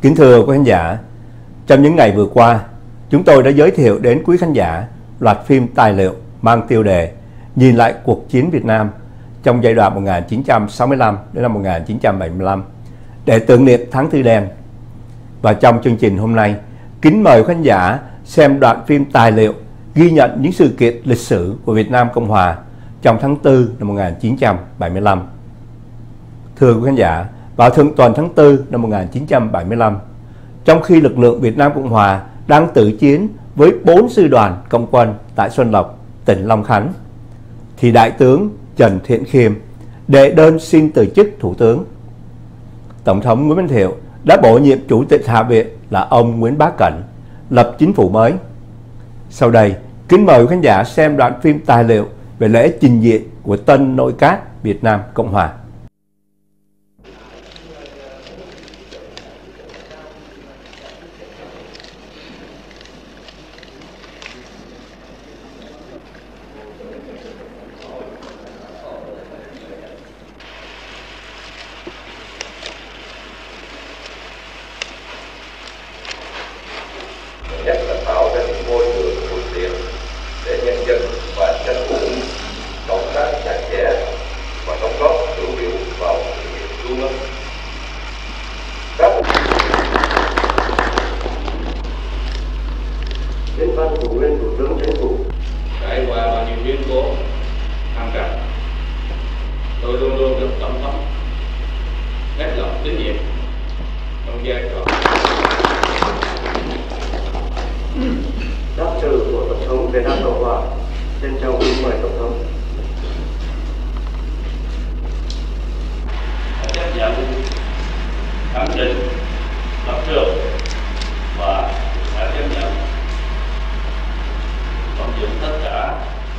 Kính thưa quý khán giả, trong những ngày vừa qua, chúng tôi đã giới thiệu đến quý khán giả loạt phim tài liệu mang tiêu đề Nhìn lại cuộc chiến Việt Nam trong giai đoạn 1965 đến năm 1975 để tưởng niệm tháng Tư đen. Và trong chương trình hôm nay, kính mời quý khán giả xem đoạn phim tài liệu ghi nhận những sự kiện lịch sử của Việt Nam Cộng Hòa trong tháng 4 năm 1975. Thưa quý khán giả, vào thượng tuần tháng 4 năm 1975, trong khi lực lượng Việt Nam Cộng Hòa đang tử chiến với 4 sư đoàn cộng quân tại Xuân Lộc, tỉnh Long Khánh, thì Đại tướng Trần Thiện Khiêm đệ đơn xin từ chức Thủ tướng. Tổng thống Nguyễn Văn Thiệu đã bổ nhiệm Chủ tịch Hạ viện là ông Nguyễn Bá Cảnh, lập chính phủ mới. Sau đây, kính mời quý khán giả xem đoạn phim tài liệu về lễ trình diện của tân nội các Việt Nam Cộng Hòa. Nhất là tạo ra những môi trường thuận tiện để nhân dân và chính phủ cộng tác chặt chẽ và đóng góp hữu hiệu vào sự nghiệp trung ương. Nhân văn của nguyên Thủ tướng Chính phủ trải qua bao nhiêu biến cố thăng trầm, tôi luôn luôn được tổng thống hết lòng tín nhiệm trong giai trò đáp trừ của Tổng thống Việt Nam Cộng Hòa. Xin chào kính mời Tổng thống. Chấp nhận khẳng định lập trường và đã chấp nhận vận dụng tất cả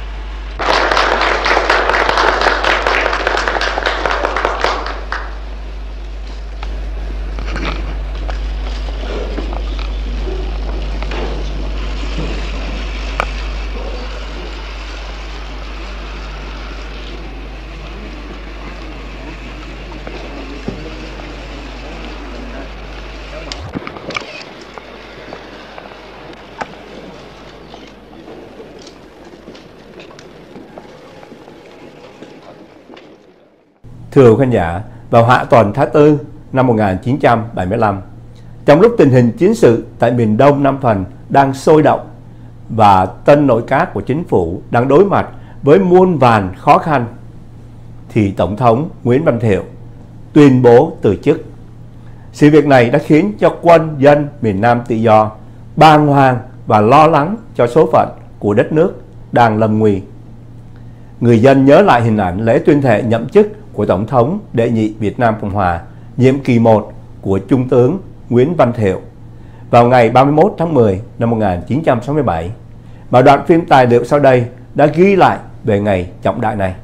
Thưa quý khán giả, vào hạ tuần tháng 4 năm 1975, trong lúc tình hình chiến sự tại miền Đông Nam Thuần đang sôi động và tân nội các của chính phủ đang đối mặt với muôn vàn khó khăn, thì Tổng thống Nguyễn Văn Thiệu tuyên bố từ chức. Sự việc này đã khiến cho quân dân miền Nam tự do bàng hoàng và lo lắng cho số phận của đất nước đang lâm nguy. Người dân nhớ lại hình ảnh lễ tuyên thệ nhậm chức của Tổng thống đệ nhị Việt Nam Cộng Hòa nhiệm kỳ 1 của Trung tướng Nguyễn Văn Thiệu vào ngày 31 tháng 10 năm 1967, mà đoạn phim tài liệu sau đây đã ghi lại về ngày trọng đại này.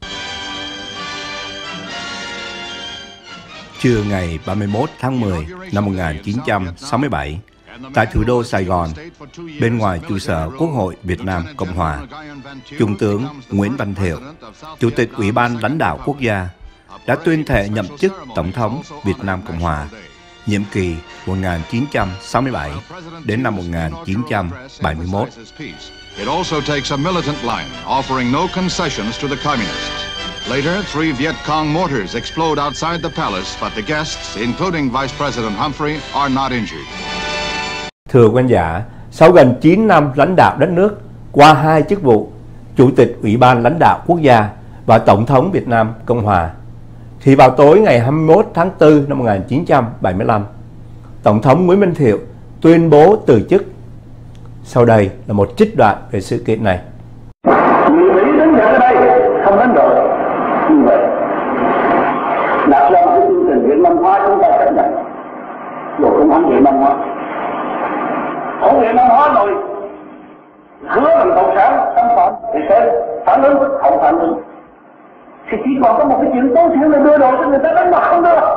Trưa ngày 31 tháng 10 năm 1967, tại thủ đô Sài Gòn, bên ngoài trụ sở Quốc hội Việt Nam Cộng Hòa, Trung tướng Nguyễn Văn Thiệu, Chủ tịch Ủy ban Lãnh đạo Quốc gia, đã tuyên thệ nhậm chức Tổng thống Việt Nam Cộng Hòa, nhiệm kỳ 1967 đến năm 1971. It also takes a militant line, offering no concessions to the communists. Later, 3 Viet Cong mortars explode outside the palace, but the guests, including Vice President Humphrey, are not injured. Thưa quý khán giả, sau gần 9 năm lãnh đạo đất nước qua 2 chức vụ Chủ tịch Ủy ban Lãnh đạo Quốc gia và Tổng thống Việt Nam Cộng Hòa, thì vào tối ngày 21 tháng 4 năm 1975, Tổng thống Nguyễn Văn Thiệu tuyên bố từ chức. Sau đây là một trích đoạn về sự kiện này. Người Mỹ đến nhận ở đây không đánh đổi như vậy, đặt ra cái chương trình Việt Nam hóa chúng ta chấp nhận, rồi cũng không Việt Nam hóa, không Việt Nam hóa rồi hứa bằng cộng sản xâm phạm thì sẽ phản ứng, không phản ứng thì chỉ còn có một cái chuyện tối thiểu là đưa đồ cho người ta đánh mà không đưa.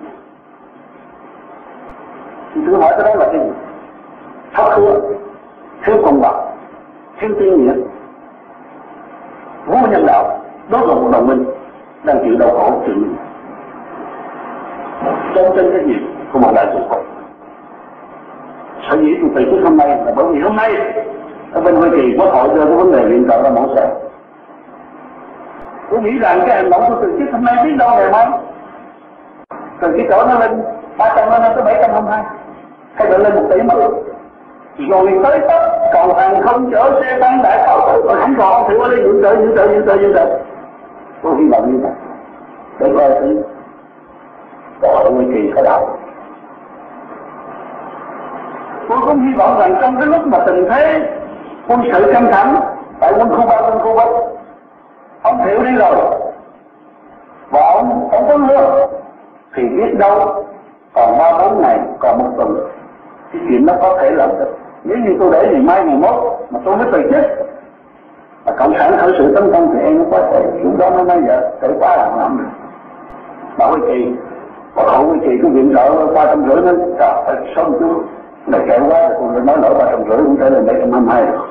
Thì thử hỏi cái đó là cái gì? Thất hứa, thiếu công bằng, thiếu tín nghĩa, vô nhân đạo, đó là một đồng minh đang chịu đau khổ chịu chống trên cái gì của một đại tổ quốc. Sở dĩ tôi từ chức hôm nay là bởi vì hôm nay ở bên Hoa Kỳ Quốc hội đưa cái vấn đề viện trợ ra mổ xẻ. Tôi nghĩ rằng cái hành động tôi từ chức hôm nay biết đâu ngày mai từ cái chỗ nó lên 300 nó lên tới 722 hay là lên 1 tỷ mới rồi tới tấp cầu hàng không chở xe tăng đại pháo rồi không còn thì qua đây viện trợ. Tôi hy vọng như vậy để coi thử Quốc hội Hoa Kỳ có đạo. Tôi cũng hy vọng rằng trong cái lúc mà tình thế quân sự căng thẳng tại quân khu Bắc, ông Thiệu đi rồi và ông có hứa thì biết đâu còn 3-4 ngày, còn 1 tuần cái chuyện đó có thể làm được. Nếu như tôi để ngày mai ngày mốt mà tôi mới từ chức mà cộng sản khởi sự tấn công thì em nó có thể lúc đó nó bây giờ thể quá làm được. Mà Hoa Kỳ Quốc hội Hoa Kỳ cái viện trợ 350 nó trời ơi xong chú này kẹo quá rồi tôi nói lỗi 350 cũng trở lên 722 rồi.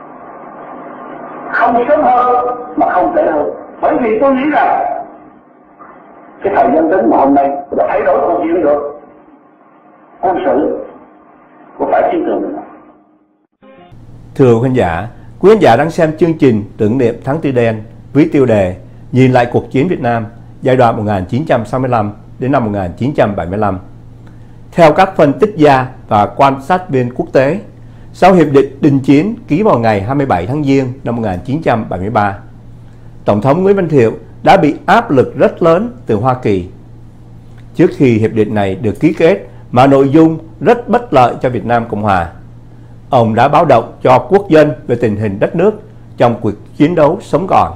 Không sớm hơn mà không trễ hơn, bởi vì tôi nghĩ rằng cái thời gian đến mà hôm nay đã thay đổi câu chuyện được quân sự của phải chiến trường này. Thưa quý khán giả đang xem chương trình tưởng niệm tháng Tư Đen với tiêu đề Nhìn lại cuộc chiến Việt Nam giai đoạn 1965 đến năm 1975. Theo các phân tích gia và quan sát viên quốc tế, sau Hiệp định Đình Chiến ký vào ngày 27 tháng Giêng năm 1973, Tổng thống Nguyễn Văn Thiệu đã bị áp lực rất lớn từ Hoa Kỳ. Trước khi hiệp định này được ký kết mà nội dung rất bất lợi cho Việt Nam Cộng Hòa, ông đã báo động cho quốc dân về tình hình đất nước trong cuộc chiến đấu sống còn.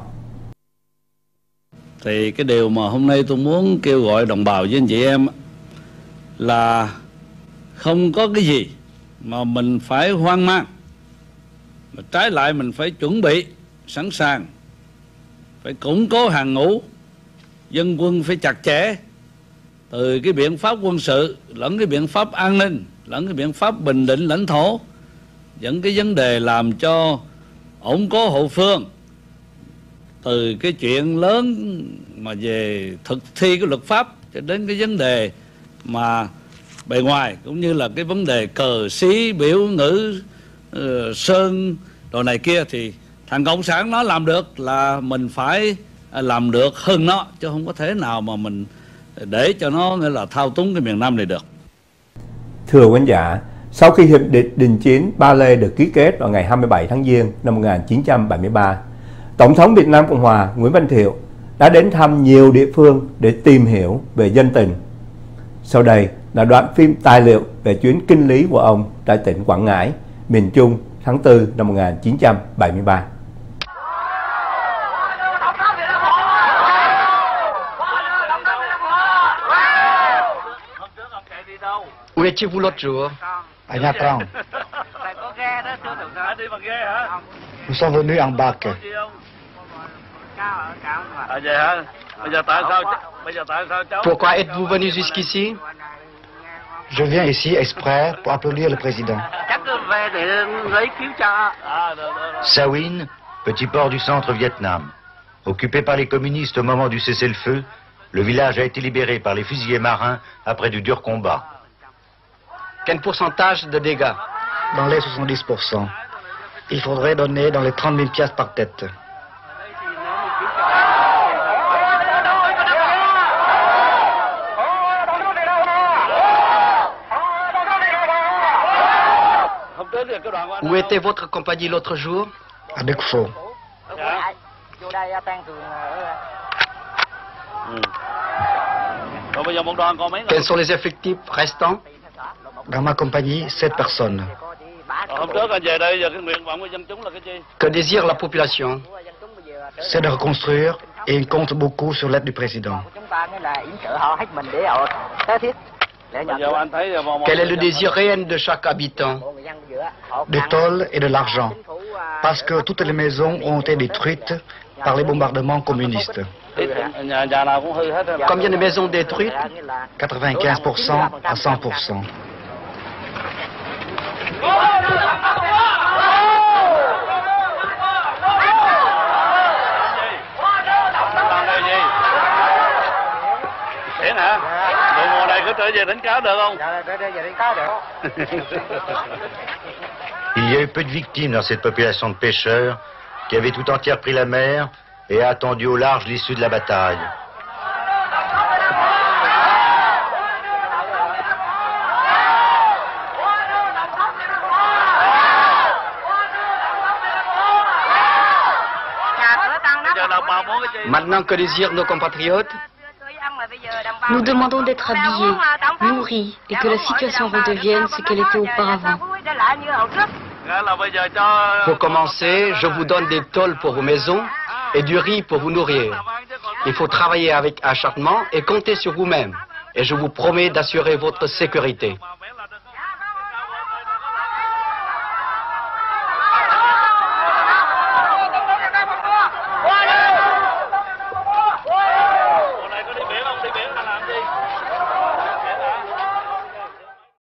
Thì cái điều mà hôm nay tôi muốn kêu gọi đồng bào với anh chị em là không có cái gì mà mình phải hoang mang, mà trái lại mình phải chuẩn bị sẵn sàng, phải củng cố hàng ngũ, dân quân phải chặt chẽ, từ cái biện pháp quân sự lẫn cái biện pháp an ninh lẫn cái biện pháp bình định lãnh thổ, những cái vấn đề làm cho ổn cố hậu phương, từ cái chuyện lớn mà về thực thi cái luật pháp cho đến cái vấn đề mà bề ngoài, cũng như là cái vấn đề cờ xí biểu ngữ sơn đồ này kia, thì thằng Cộng sản nó làm được là mình phải làm được hơn nó, chứ không có thể nào mà mình để cho nó nghĩa là thao túng cái miền Nam này được. Thưa quý khán giả, sau khi Hiệp định Đình Chiến Ba Lê được ký kết vào ngày 27 tháng Giêng năm 1973, Tổng thống Việt Nam Cộng Hòa Nguyễn Văn Thiệu đã đến thăm nhiều địa phương để tìm hiểu về dân tình. Sau đây là đoạn phim tài liệu về chuyến kinh lý của ông tại tỉnh Quảng Ngãi, miền Trung tháng 4 năm 1973. Où étiez-vous l'autre jour? À Nha Trang. Nous sommes venus en bac. Pourquoi êtes-vous venu jusqu'ici? Je viens ici exprès pour applaudir le président. Sawin, petit port du centre Vietnam. Occupé par les communistes au moment du cessez-le-feu, le village a été libéré par les fusiliers marins après de durs combats. Quel pourcentage de dégâts? Dans les 70%. Il faudrait donner dans les 30 000 piastres par tête. Où était votre compagnie l'autre jour? À Đức Phổ. Quels sont les effectifs restants? Dans ma compagnie, 7 personnes. Que désire la population? C'est de reconstruire et il compte beaucoup sur l'aide du président. Quel est le désir réel de chaque habitant? Des tôles et de l'argent. Parce que toutes les maisons ont été détruites par les bombardements communistes. Combien de maisons détruites? 95% à 100%. Hả? Mùa này có trở về đánh cá được không? Dạ, trở về đánh cá được. Il y a eu peu de victimes dans cette population de pêcheurs qui avait tout entière pris la mer et a attendu au large l'issue de la bataille. Maintenant que désirent nos compatriotes? Nous demandons d'être habillés, nourris et que la situation redevienne ce qu'elle était auparavant. Pour commencer, je vous donne des tôles pour vos maisons et du riz pour vous nourrir. Il faut travailler avec acharnement et compter sur vous-même. Et je vous promets d'assurer votre sécurité.